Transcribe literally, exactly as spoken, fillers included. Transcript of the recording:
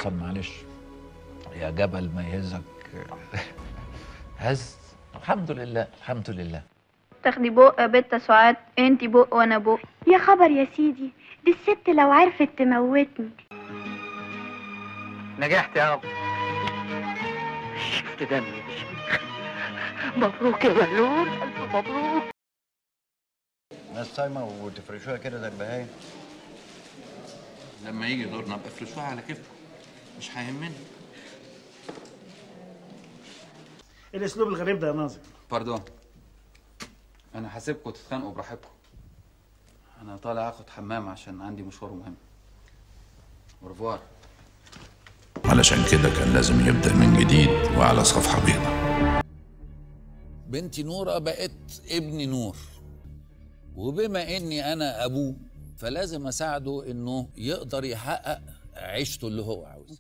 حصل معلش، يا جبل ما يهزك هز. الحمد لله الحمد لله. تاخدي بق يا بت سعاد، انتي بق وانا بق. يا خبر يا سيدي، دي الست لو عرفت تموتني. نجحت يا ابو. شفت دمي يا شيخ. مبروك يا بلول، الف مبروك. ناس صايمه وتفرشوها كده زي البهايم. لما يجي دورنا ابقى افرشوها على كيفكم، مش هيهمني. ايه الاسلوب الغريب ده يا ناظر؟ باردون، انا هسيبكم تتخانقوا براحتكم. انا طالع اخد حمام عشان عندي مشوار مهم. اورفوار. علشان كده كان لازم يبدأ من جديد وعلى صفحة بيضاء. بنتي نورة بقت ابني نور، وبما اني انا ابوه فلازم اساعده انه يقدر يحقق عيشته اللي هو عاوزها.